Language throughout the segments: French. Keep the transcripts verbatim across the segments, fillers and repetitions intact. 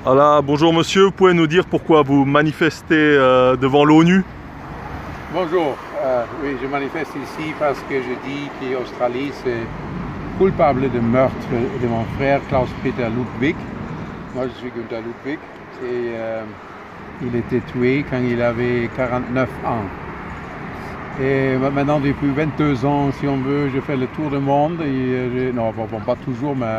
Voilà, bonjour monsieur, vous pouvez nous dire pourquoi vous manifestez euh, devant l'ONU? Bonjour, euh, oui, je manifeste ici parce que je dis qu'Australie c'est coupable de meurtre de mon frère Klaus-Peter Ludwig. Moi je suis Günther Ludwig et euh, il était tué quand il avait quarante-neuf ans. Et maintenant depuis vingt-deux ans, si on veut, je fais le tour du monde. Et je, non, bon, bon, pas toujours, mais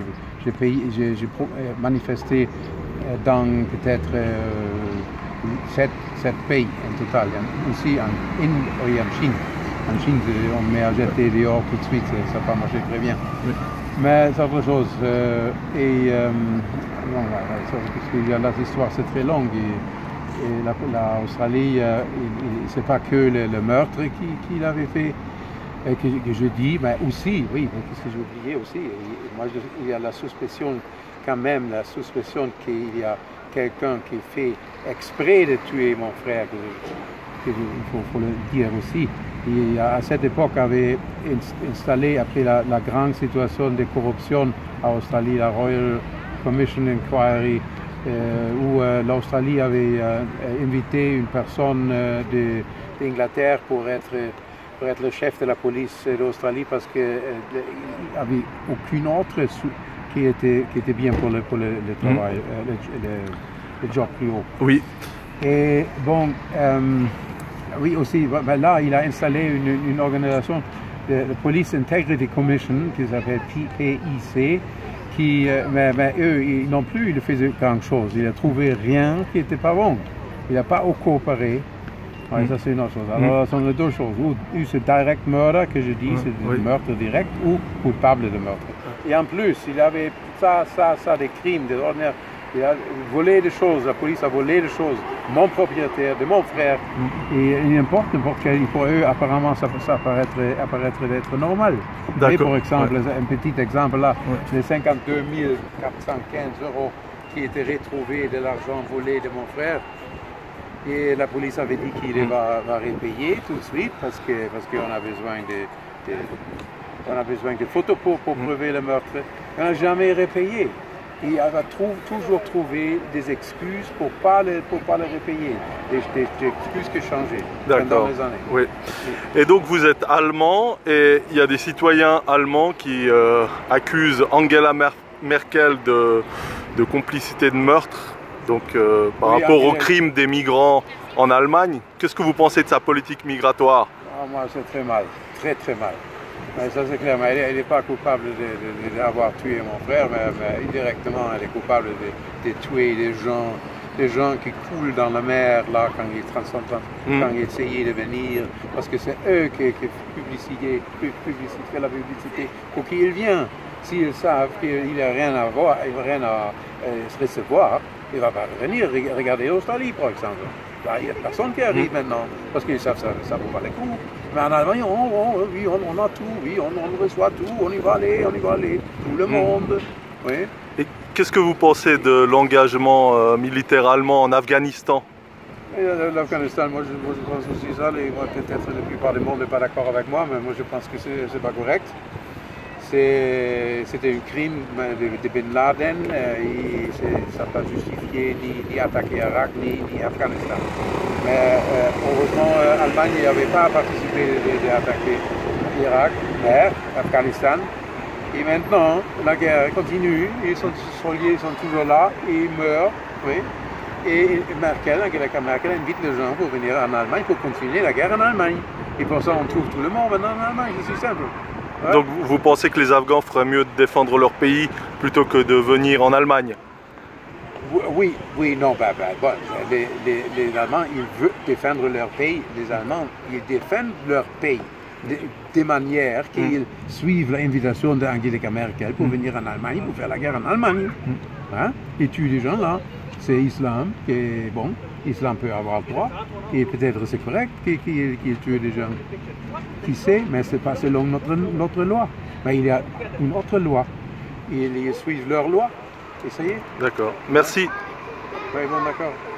j'ai manifesté dans peut-être euh, sept, sept pays en total. Aussi en Inde et en Chine. En Chine, on m'a jeté dehors tout de suite, ça n'a pas marché très bien. Oui. Mais c'est autre chose. Euh, et euh, bon, parce que là, l'histoire c'est très longue. Et, Et l'Australie, euh, ce n'est pas que le, le meurtre qu'il qu avait fait, et que, que je dis, mais aussi, oui, qu'est-ce que j'ai oublié aussi, et moi, je, il y a la suspicion, quand même, la suspicion qu'il y a quelqu'un qui fait exprès de tuer mon frère, que, que je, il faut, faut le dire aussi. Et à cette époque, avait installé, après la, la grande situation de corruption en Australie, la Royal Commission Inquiry, Euh, où euh, l'Australie avait euh, invité une personne euh, d'Angleterre pour être, pour être le chef de la police d'Australie parce qu'il euh, n'y avait aucune autre qui était, qui était bien pour le, pour le, le travail, mmh. euh, le, le, le job plus haut. Oui. Et bon, euh, oui aussi, ben là il a installé une, une organisation, la Police Integrity Commission, qui s'appelle P I C. Qui, euh, mais, mais eux ils, non plus, ils faisaient grand chose. Il n'a trouvé rien qui n'était pas bon. Il n'a pas coopéré. Ouais, mm. Ça, c'est une autre chose. Alors, mm. ce sont les deux choses. Ou, ou c'est direct murder, que je dis, mm. c'est oui. meurtre direct, ou coupable de meurtre. Et en plus, il avait ça, ça, ça, des crimes, des ordinaires. Il a volé des choses, la police a volé des choses, mon propriétaire, de mon frère. Mm. Et n'importe, n'importe quel, pour eux, apparemment, ça, ça apparaîtrait, apparaîtrait d'être normal. Et pour exemple, ouais. un petit exemple là, ouais. les cinquante-deux mille quatre cent quinze euros qui étaient retrouvés de l'argent volé de mon frère. Et la police avait dit qu'il mm. va, va repayer tout de suite parce que parce qu'on a besoin de, de, on a besoin de photos pour, pour mm. prouver le meurtre. On n'a jamais repayé. Il va trouve, toujours trouver des excuses pour ne pas, pas le repayer, des, des, des excuses qui changent pendant les années. Oui. Et donc vous êtes allemand et il y a des citoyens allemands qui euh, accusent Angela Mer Merkel de, de complicité de meurtre, donc euh, par oui, rapport au crime des migrants en Allemagne. Qu'est-ce que vous pensez de sa politique migratoire? Ah, moi c'est très mal, très très mal. Mais ça c'est clair, mais elle n'est pas coupable d'avoir tué mon frère, mais, mais indirectement elle est coupable de, de tuer des gens, des gens qui coulent dans la mer là quand ils, mm. quand ils essayaient de venir, parce que c'est eux qui, qui publicité, publicité, la publicité pour qui il vient. S'ils savent qu'il n'a rien à voir, il n'a rien à euh, se recevoir, il ne va pas revenir. Regardez l'Australie par exemple. Il n'y a personne qui arrive mmh. maintenant, parce qu'ils savent que ça ne vaut pas les coups. Mais en Allemagne, on, on, oui, on, on a tout, oui, on, on reçoit tout, on y va aller, on y va aller, tout le mmh. monde. Oui. Et qu'est-ce que vous pensez de l'engagement euh, militaire allemand en Afghanistan? L'Afghanistan, moi, moi je pense aussi ça, peut-être la plupart du monde n'est pas d'accord avec moi, mais moi je pense que ce n'est pas correct. C'était un crime de, de Ben Laden et ça n'a pas justifié ni, ni attaquer Irak ni, ni Afghanistan. Mais euh, heureusement, l'Allemagne n'avait pas participé d'attaquer Irak, mais Afghanistan. Et maintenant, la guerre continue, ils sont soliers, ils sont toujours là, et ils meurent. Oui. Et Merkel, Angela Merkel invite les gens pour venir en Allemagne pour continuer la guerre en Allemagne. Et pour ça, on trouve tout le monde maintenant en Allemagne, c'est si simple. Ouais. Donc vous pensez que les Afghans feraient mieux de défendre leur pays plutôt que de venir en Allemagne? Oui, oui, non, bah, bah, bon, les, les, les Allemands, ils veulent défendre leur pays. Les Allemands, ils défendent leur pays de, de manière qu'ils mm. suivent l'invitation d'Angela Merkel pour mm. venir en Allemagne, pour faire la guerre en Allemagne. Mm. Hein? Ils tuent des gens là, c'est l'islam qui est bon. L'islam peut avoir le droit, et peut-être c'est correct qu'il qu qu tue des gens. Qui sait, mais ce n'est pas selon notre, notre loi. Mais il y a une autre loi. Et ils suivent leur loi. Essayez. D'accord. Merci. Oui, bon, d'accord.